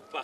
Hoppá!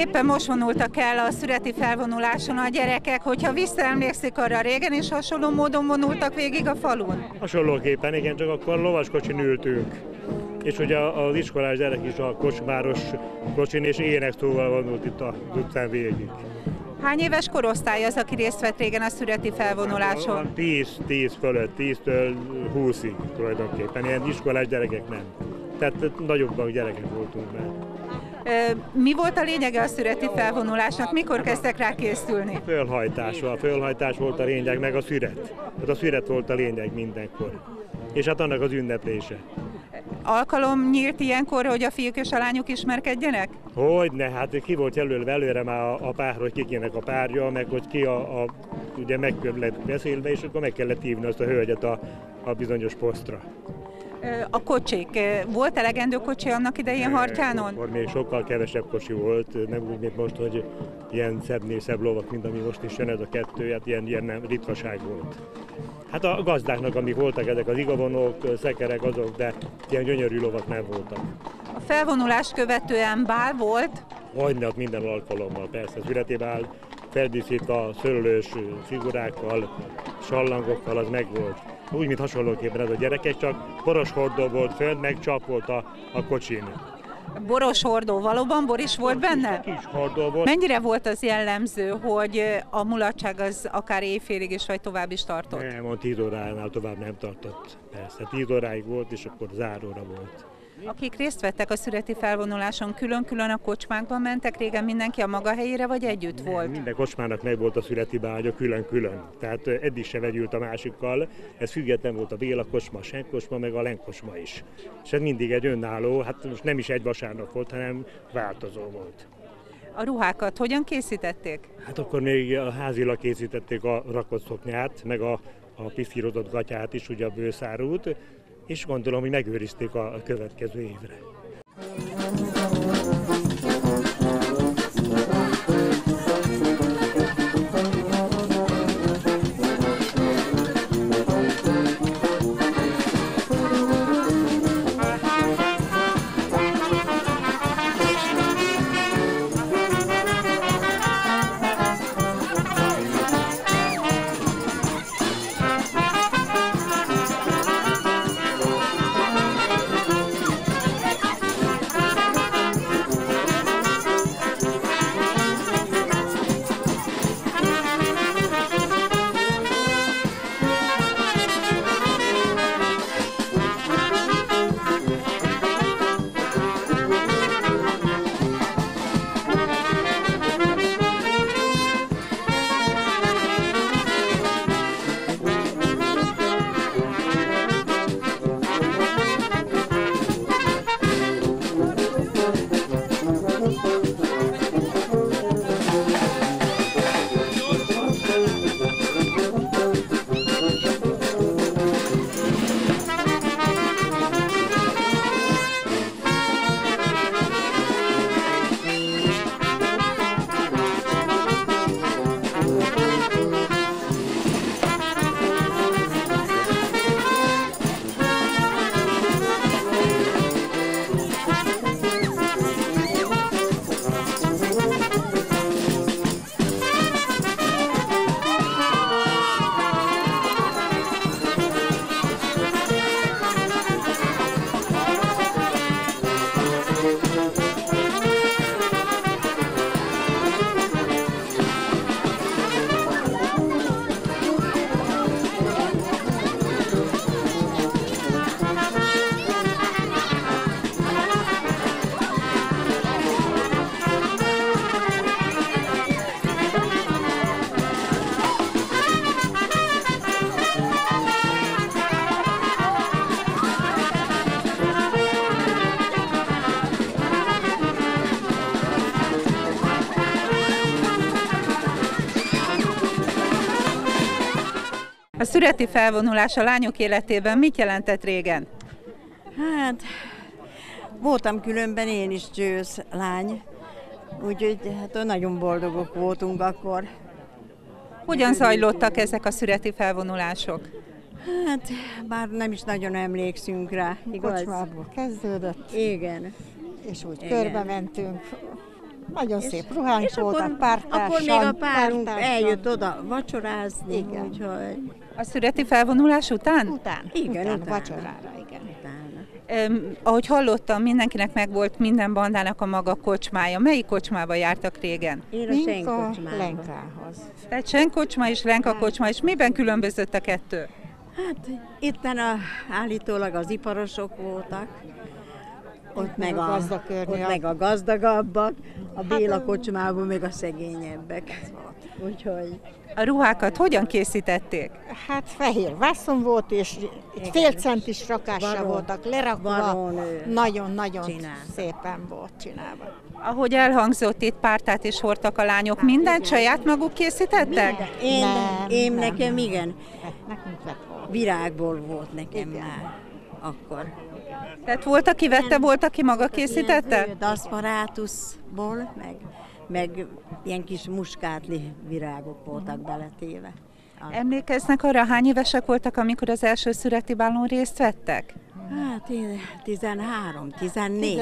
Éppen most vonultak el a szüreti felvonuláson a gyerekek, hogyha visszaemlékszik arra, régen is hasonló módon vonultak végig a falun? Hasonlóképpen, igen, csak akkor lovaskocsin ültünk. És ugye az iskolás gyerek is a kocsmáros kocsin és énekszóval vonult itt az utcán végig. Hány éves korosztály az, aki részt vett régen a szüreti felvonuláson? 10 fölött, 10-től 20-ig tulajdonképpen, ilyen iskolás gyerekek nem. Tehát nagyobbak gyerekek voltunk már. Mi volt a lényege a szüreti felvonulásnak? Mikor kezdtek rá készülni? A fölhajtás volt a lényeg, meg a szüret. Tehát a szüret volt a lényeg mindenkor. És hát annak az ünneplése. Alkalom nyílt ilyenkor, hogy a fiúk és a lányok ismerkedjenek? Hogyne, hát ki volt jelölve előre már a pár, hogy kikének a párja, meg hogy ki ugye meg lett beszélve, és akkor meg kellett hívni azt a hölgyet a bizonyos posztra. A kocsik. Volt elegendő kocsi annak idején Hartyánon? Akkor még sokkal kevesebb kocsi volt, nem úgy, mint most, hogy ilyen szebbnél szebb lovak, mint ami most is jön ez a kettő, hát ilyen nem ritkaság volt. Hát a gazdáknak, amik voltak ezek az igavonók, szekerek azok, de ilyen gyönyörű lovak nem voltak. A felvonulást követően bál volt? Hogyne, ott minden alkalommal, persze, szüreti bál, feldíszítve szőlős figurákkal, sallangokkal, az megvolt. Úgy, mint hasonlóképpen ez a gyerekek, csak boros hordó volt fönt, meg csap volt a kocsin. Boros hordó, valóban bor is volt benne? Kis hordó volt. Mennyire volt az jellemző, hogy a mulatság az akár éjfélig is, vagy tovább is tartott? Nem, 10 óránál tovább nem tartott. Persze, 10 óráig volt, és akkor záróra volt. Akik részt vettek a szüreti felvonuláson, külön-külön a kocsmákban mentek, régen mindenki a maga helyére, vagy együtt volt? Minden kocsmának meg volt a szüreti bágya külön-külön, tehát eddig se vegyült a másikkal. Ez független volt a Béla kocsma, a Senk kocsma, meg a Lenk kocsma is. És ez mindig egy önálló, hát most nem is egy vasárnap volt, hanem változó volt. A ruhákat hogyan készítették? Hát akkor még házilag készítették a rakott szoknyát, meg a piszkírozott gatyát is, ugye a bőszárút, és gondolom, hogy megőrizték a következő évre. A szüreti felvonulás a lányok életében mit jelentett régen? Hát, voltam különben én is győz lány, úgyhogy hát nagyon boldogok voltunk akkor. Hogyan zajlottak ezek a szüreti felvonulások? Hát, bár nem is nagyon emlékszünk rá, igaz? Kocsmából kezdődött, Igen. és úgy Igen. körbe mentünk. Nagyon szép ruhánk És voltak, pártársam. akkor még a párunk pártársam. eljött oda vacsorázni, Igen. úgyhogy A szüreti felvonulás után? Után, Igen, utána, utána. vacsorára, igen. utána. Ahogy hallottam, mindenkinek megvolt minden bandának a maga kocsmája. Melyik kocsmába jártak régen? Én a Mink a Senkocsmába. Lenkához. Tehát Senkocsma és Lenka kocsma, és miben különbözött a kettő? Hát itten állítólag az iparosok voltak, ott meg a a, gazdakörnyű, ott meg a gazdagabbak, a Béla kocsmában meg a szegényebbek. Úgyhogy A ruhákat hogyan készítették? Hát fehér vászon volt, és egy fél centis rakással Baron. voltak lerakva. Baronő. Nagyon-nagyon Csinálta. szépen volt csinálva. Ahogy elhangzott, itt pártát is hordtak a lányok. Mindent saját maguk készítettek? Én nekem igen, Nekünk lett volna. virágból volt nekem már akkor. Tehát volt, aki vette, volt, aki maga készítette? Daszparátuszból, meg ilyen kis muskátli virágok voltak beletéve. Emlékeznek arra, hány évesek voltak, amikor az első szüreti bálon részt vettek? Hát én 13, 14.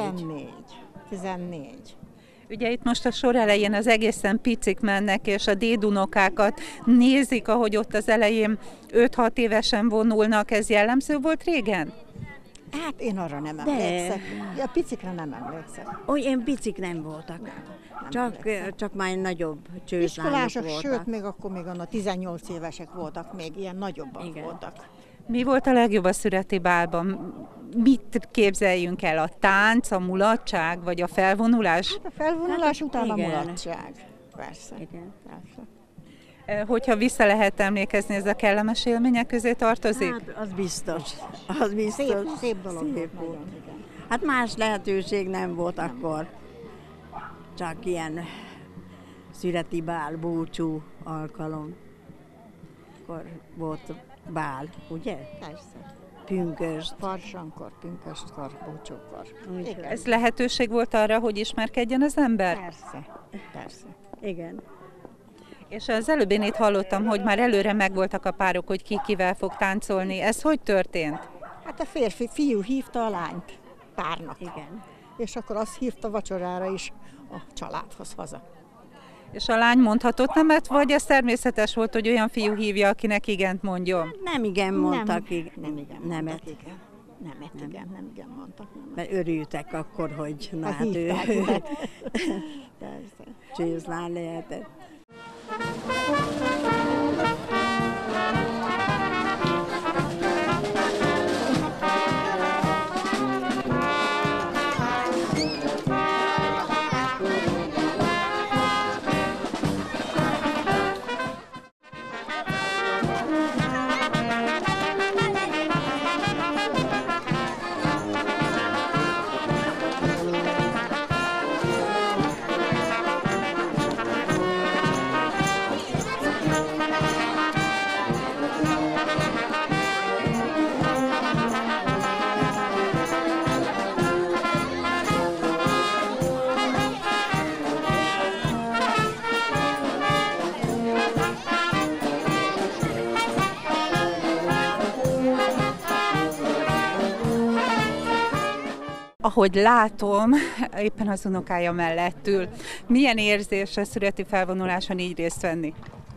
14. Ugye itt most a sor elején az egészen picik mennek, és a dédunokákat nézik, ahogy ott az elején 5-6 évesen vonulnak. Ez jellemző volt régen? Hát én arra nem emlékszek. A picikre nem emlékszek. Olyan picik nem voltak. Csak már nagyobb csőslányok Iskolások, voltak. sőt, még akkor még a 18 évesek voltak, még ilyen nagyobbak Igen. voltak. Mi volt a legjobb a szüreti bálban? Mit képzeljünk el? A tánc, a mulatság, vagy a felvonulás? A felvonulás után a igen. mulatság. Persze. Igen. Persze. Hogyha vissza lehet emlékezni, ez a kellemes élmények közé tartozik? Hát az biztos. Az biztos. Szép dolog Szép volt. volt. Nagyon, igen. Hát más lehetőség nem volt akkor. Csak ilyen szüreti bál, búcsú alkalom. Akkor volt bál, ugye? Persze. Pünköst. Farsankor, pünköstkor, búcsúkor. Igen. Ez lehetőség volt arra, hogy ismerkedjen az ember? Persze. Persze. Igen. És az előbb én itt hallottam, hogy már előre megvoltak a párok, hogy ki kivel fog táncolni. Ez hogy történt? Hát a fiú hívta a lányt párnak. Igen. És akkor azt hívta vacsorára is a családhoz haza. És a lány mondhatott nemet, vagy ez természetes volt, hogy olyan fiú hívja, akinek igent mondjon? Nem igen mondtak. Nem igen Nemet. mondtak, igen. Nem igen mondtak. Nemet. Mert örültek akkor, hogy na Ha hát ő hívták őket. Persze. csőzlány lehetett. Ahogy látom, éppen az unokája mellett ül. Milyen érzés a szüreti felvonuláson így részt venni?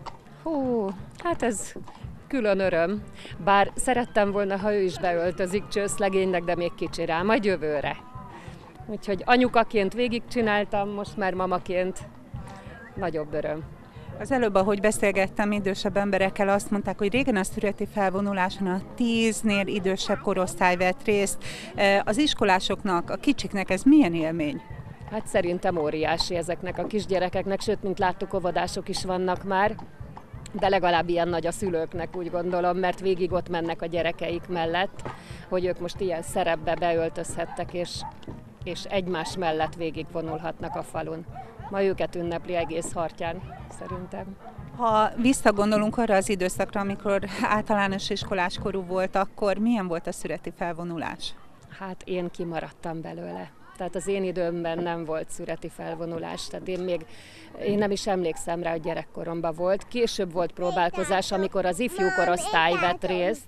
Hú, hát ez külön öröm. Bár szerettem volna, ha ő is beöltözik csőszlegénynek, de még kicsi rá, majd jövőre. Úgyhogy anyukaként végigcsináltam, most már mamaként nagyobb öröm. Az előbb, ahogy beszélgettem idősebb emberekkel, azt mondták, hogy régen a szüreti felvonuláson a 10-nél idősebb korosztály vett részt. Az iskolásoknak, a kicsiknek ez milyen élmény? Hát szerintem óriási ezeknek a kisgyerekeknek, sőt, mint láttuk, óvodások is vannak már, de legalább ilyen nagy a szülőknek, úgy gondolom, mert végig ott mennek a gyerekeik mellett, hogy ők most ilyen szerepbe beöltözhettek, és egymás mellett végigvonulhatnak a falun. Ma őket ünnepli egész Hartyán, szerintem. Ha visszagondolunk arra az időszakra, amikor általános iskolás korú volt, akkor milyen volt a szüreti felvonulás? Hát én kimaradtam belőle. Tehát az én időmben nem volt szüreti felvonulás, tehát én nem is emlékszem rá, hogy gyerekkoromban volt. Később volt próbálkozás, amikor az ifjú korosztály vett részt,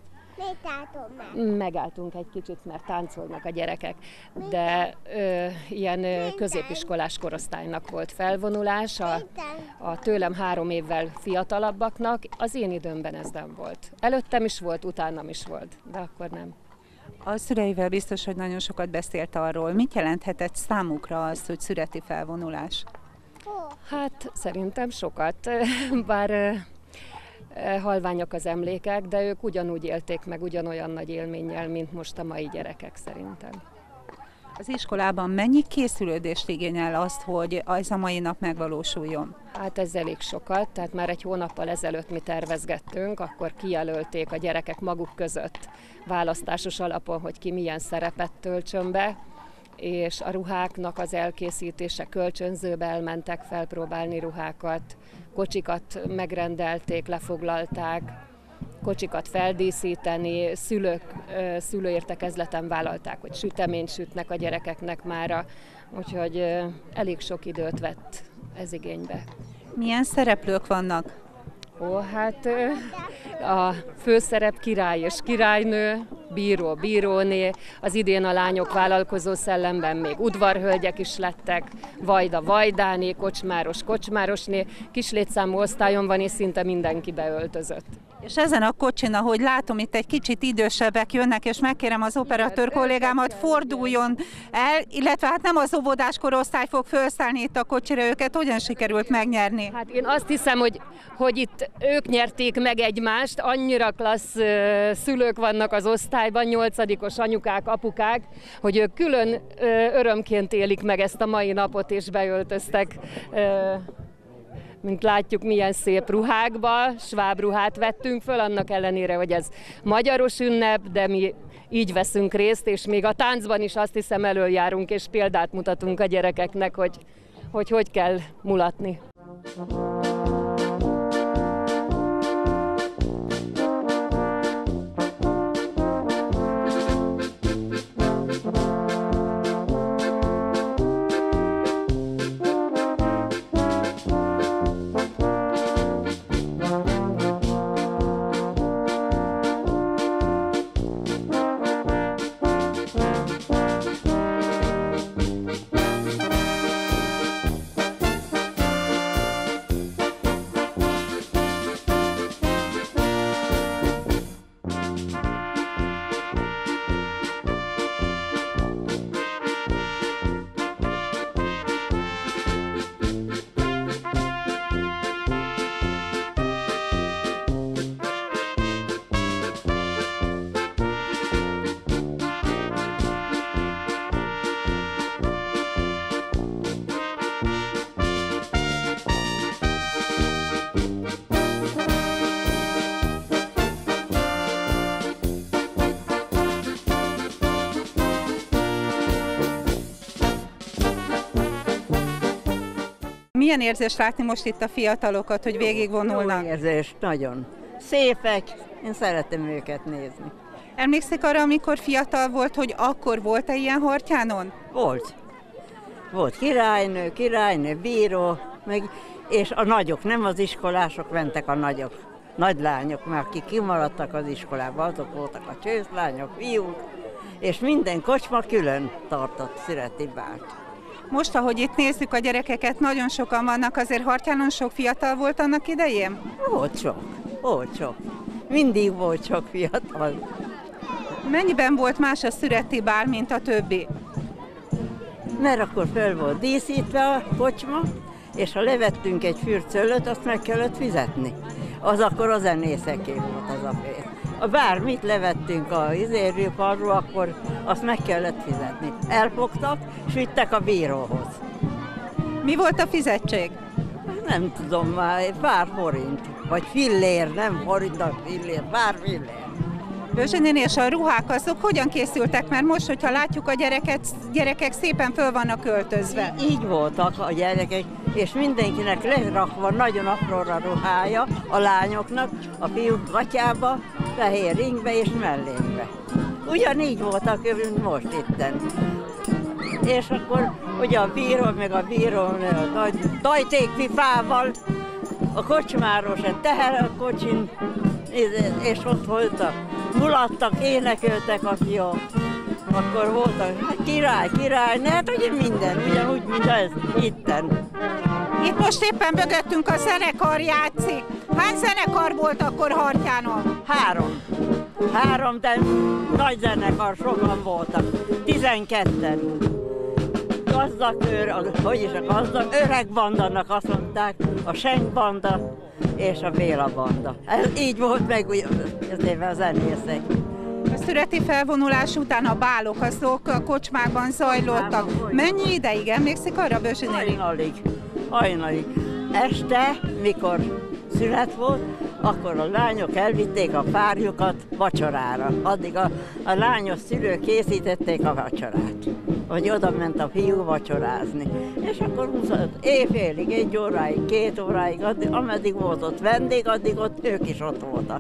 Megálltunk egy kicsit, mert táncolnak a gyerekek, de ilyen középiskolás korosztálynak volt felvonulás, a tőlem 3 évvel fiatalabbaknak. Az én időmben ez nem volt. Előttem is volt, utánam is volt, de akkor nem. A szüleivel biztos, hogy nagyon sokat beszélt arról. Mit jelenthetett számukra az, hogy születi felvonulás? Hát szerintem sokat, bár halványok az emlékek, de ők ugyanúgy élték meg, ugyanolyan nagy élménnyel, mint most a mai gyerekek szerintem. Az iskolában mennyi készülődést igényel azt, hogy ez a mai nap megvalósuljon? Hát ez elég sokat, tehát már egy hónappal ezelőtt mi tervezgettünk, akkor kijelölték a gyerekek maguk között választásos alapon, hogy ki milyen szerepet töltsön be, és a ruháknak az elkészítése, kölcsönzőbe elmentek felpróbálni ruhákat, kocsikat megrendelték, lefoglalták, kocsikat feldíszíteni, szülőértekezleten vállalták, hogy süteményt sütnek a gyerekeknek mára, úgyhogy elég sok időt vett ez igénybe. Milyen szereplők vannak? Hát a főszerep király és királynő, bíró, bíróné, az idén a lányok vállalkozó szellemben még udvarhölgyek is lettek, vajda, vajdáné, kocsmáros, kocsmárosné, kis létszámú osztályon van és szinte mindenki beöltözött. És ezen a kocsin, ahogy látom, itt egy kicsit idősebbek jönnek, és megkérem az operatőr kollégámat, forduljon el, illetve hát nem az óvodás korosztály fog felszállni itt a kocsira, őket hogyan sikerült megnyerni? Hát én azt hiszem, hogy itt ők nyerték meg egymást, annyira klassz szülők vannak az osztályban, 8-os anyukák, apukák, hogy ők külön örömként élik meg ezt a mai napot, és beöltöztek, mint látjuk, milyen szép ruhákba, sváb ruhát vettünk föl, annak ellenére, hogy ez magyaros ünnep, de mi így veszünk részt, és még a táncban is azt hiszem elöljárunk, és példát mutatunk a gyerekeknek, hogy kell mulatni. Milyen érzés látni most itt a fiatalokat, hogy végigvonulnak? Jó érzés, nagyon. Szépek, én szeretem őket nézni. Emlékszik arra, amikor fiatal volt, hogy akkor volt-e ilyen Horthyánon? Volt. Volt királynő, bíró, és a nagyok, nem az iskolások mentek a nagyok. Nagylányok, mert akik kimaradtak az iskolába, azok voltak a csőszlányok, fiúk, és minden kocsma külön tartott születi bárt. Most, ahogy itt nézzük a gyerekeket, nagyon sokan vannak, azért Horthyánon sok fiatal volt annak idején? Volt sok. Mindig volt sok fiatal. Mennyiben volt más a szüreti bál, mint a többi? Mert akkor fel volt díszítve a kocsma, és ha levettünk egy fürcölöt, azt meg kellett fizetni. Az akkor a zenészeké volt az a pénz. Ha bármit levettünk a izérőparról, akkor azt meg kellett fizetni. Elfogtak, és vittek a bíróhoz. Mi volt a fizetség? Nem tudom már, pár forint. Vagy fillér, nem forint, a fillér, pár fillér. Őzsi néni, és a ruhák azok hogyan készültek? Mert most, hogyha látjuk a gyerekek szépen föl vannak öltözve. Így voltak a gyerekek, és mindenkinek lerakva nagyon apróra ruhája, a lányoknak, a fiúk gatyába, fehér ringbe és mellékbe. Ugyanígy voltak, mint most itten. És akkor ugye a bíró, meg a bíró nagy tajtékpipával a kocsmáros egy teherkocsin, és ott voltak, mulattak, énekeltek, aki jó. Akkor voltak, hát király, hát ugye minden, ugyanúgy, mint ez, itten. Itt most éppen mögöttünk a zenekar játszik. Hány zenekar volt akkor Hartyánon? 3, de nagy zenekar, sokan voltak. 12-en. Öreg bandának azt mondták, a Senk banda és a Béla banda. Ez így volt meg a zenészek. A szüreti felvonulás után a bálok azok a kocsmákban zajlottak. Mennyi ideig emlékszik arra, Bözsi néni? Hajnalig. Este, mikor szület volt, akkor a lányok elvitték a párjukat vacsorára. Addig a lányos szülők készítették a vacsorát. Vagy oda ment a fiú vacsorázni. És akkor éjfélig, 1 óráig, 2 óráig, ameddig volt ott vendég, addig ott ők is ott voltak.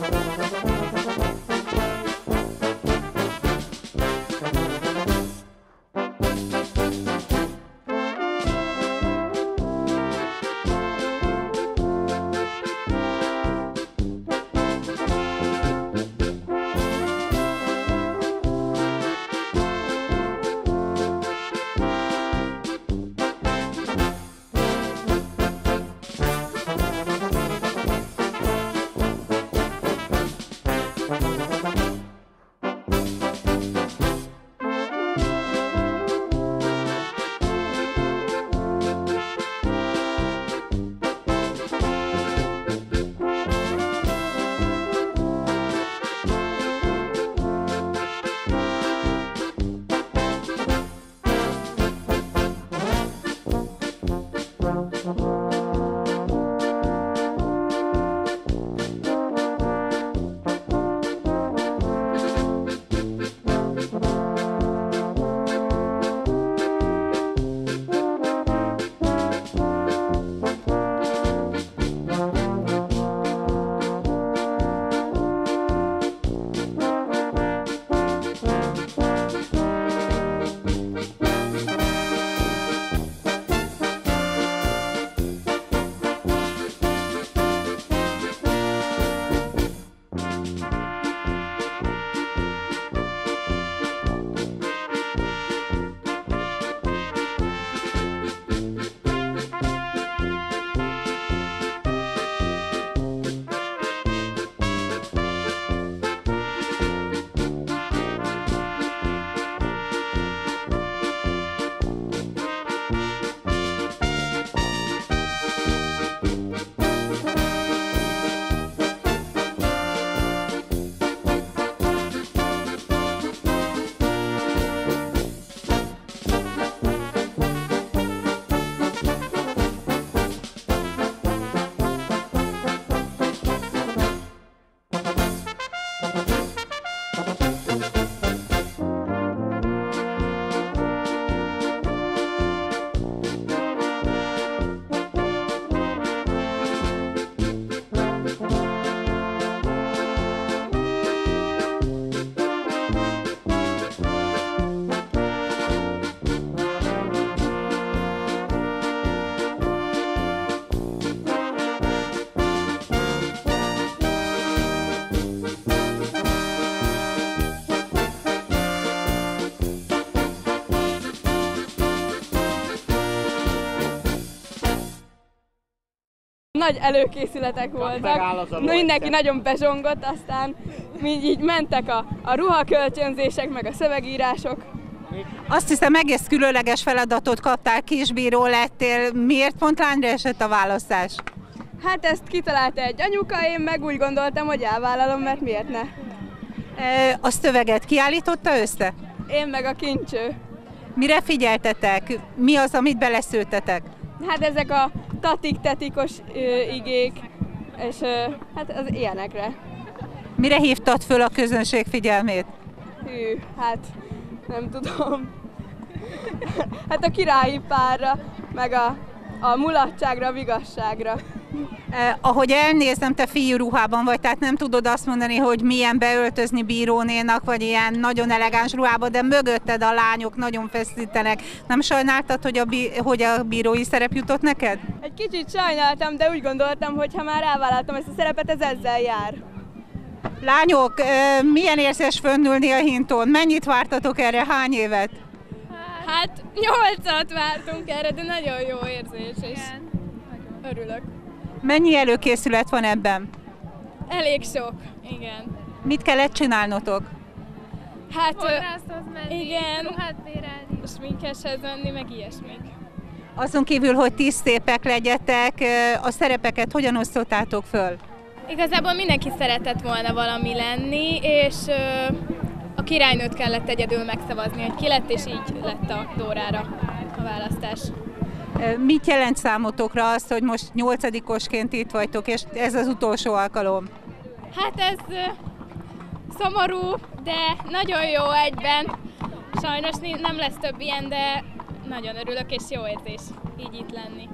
Nagy előkészületek voltak, mindenki nagyon bezsongott, aztán így mentek a ruhakölcsönzések, meg a szövegírások. Azt hiszem, egész különleges feladatot kaptál, kisbíró lettél. Miért pont lányra esett a választás? Hát ezt kitalálta egy anyuka, én meg úgy gondoltam, hogy elvállalom, mert miért ne? A szöveget kiállította össze? Én meg a kincső. Mire figyeltetek? Mi az, amit beleszőttetek? Hát ezek a tatik-tetikos igék, és hát az ilyenekre. Mire hívtad föl a közönség figyelmét? Hű, hát nem tudom. Hát a királyi párra, meg a mulatságra, a vigasságra. Ahogy elnézem, te fiú ruhában vagy, tehát nem tudod azt mondani, hogy milyen beöltözni bírónénak, vagy ilyen nagyon elegáns ruhába, de mögötted a lányok nagyon feszítenek. Nem sajnáltad, hogy a bírói szerep jutott neked? Egy kicsit sajnáltam, de úgy gondoltam, hogy ha már elvállaltam ezt a szerepet, ez ezzel jár. Lányok, milyen érzés fönnülni a hinton? Mennyit vártatok erre? Hány évet? Hát 8-at vártunk erre, de nagyon jó érzés, és örülök. Mennyi előkészület van ebben? Elég sok, igen. Mit kellett csinálnotok? Hát fodrászhoz menni, igen, ruhát bérelni, sminkeshez menni, meg ilyesmik. Azon kívül, hogy ti szépek legyetek, a szerepeket hogyan osztottátok föl? Igazából mindenki szeretett volna valami lenni, és a királynőt kellett egyedül megszavazni, hogy ki lett, és így lett a Dórára a választás. Mit jelent számotokra azt, hogy most 8-osként itt vagytok, és ez az utolsó alkalom? Hát ez szomorú, de nagyon jó egyben. Sajnos nem lesz több ilyen, de nagyon örülök, és jó érzés így itt lenni.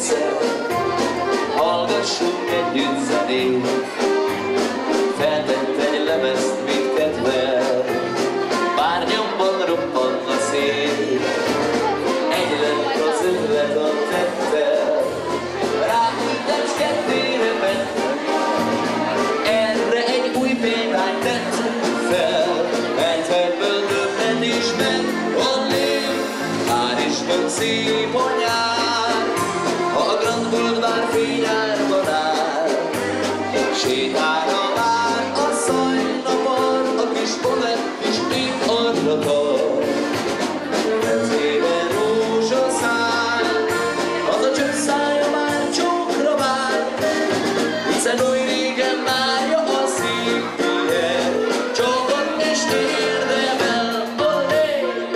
egyszer, hallgassunk együtt zenét. Feltett egy lemezt mindkettvel, bár nyomban roppan a szél. Egy lett az ötlet a tettel, ráhújtam s kettére mentem. Erre egy új példányt tettünk fel, mert ebből többet is ment. Olé, már is van szép a nyár, ha a Grand Boulevard fényárban áll. Sétálna már a szajnapon, a kis bonett is épp arra tart. Kezében rózsaszál, az a csöpp szája már csókra vár, hiszen oly régen várja a szív pihen, csókot és érdemel, olé!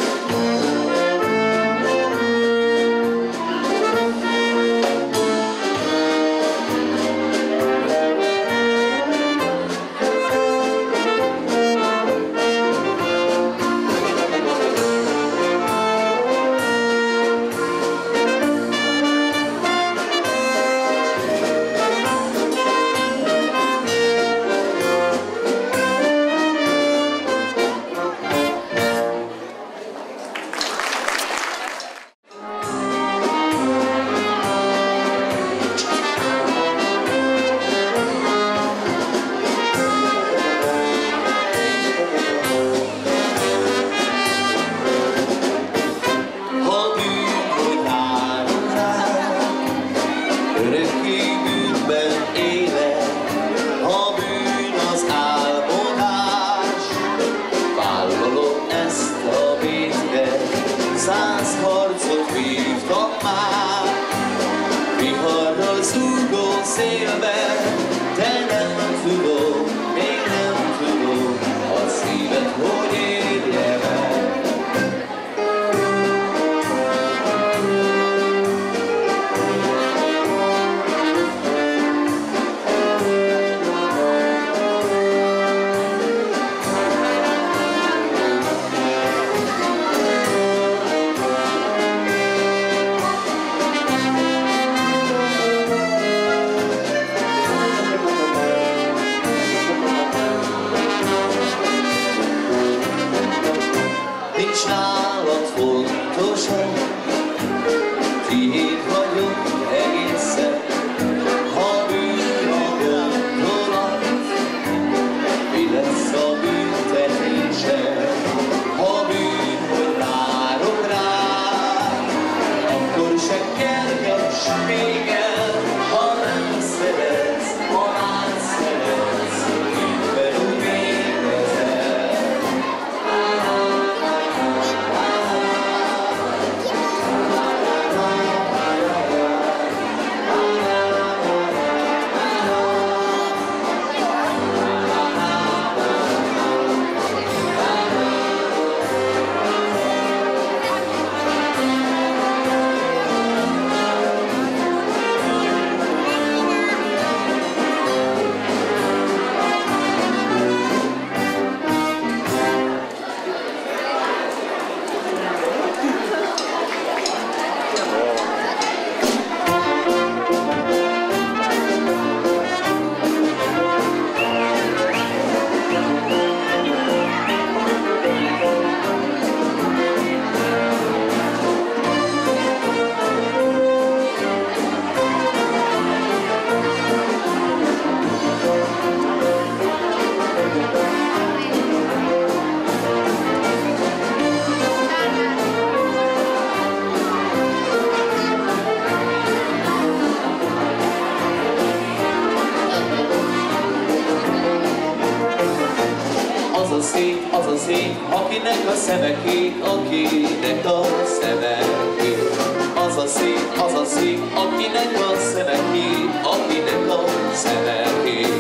Az a szép, akinek a szeme kék, akinek a szeme kék. Az a szép, akinek a szeme kék, akinek a szeme kék.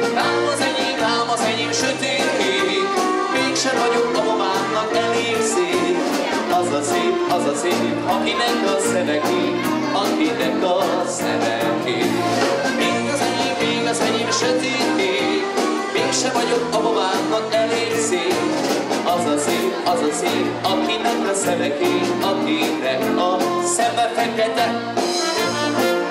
Rám az enyém sötét kék, mégsem vagyok a mamámnak elég szép. Az a szép, akinek a szeme kék, akinek a szeme kék. Még az enyém sötét kék, mégsem vagyok a mamámnak elég szép. Az a szép, akinek a szeme kék, akinek a szeme fekete.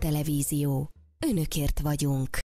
Televízió. Önökért vagyunk.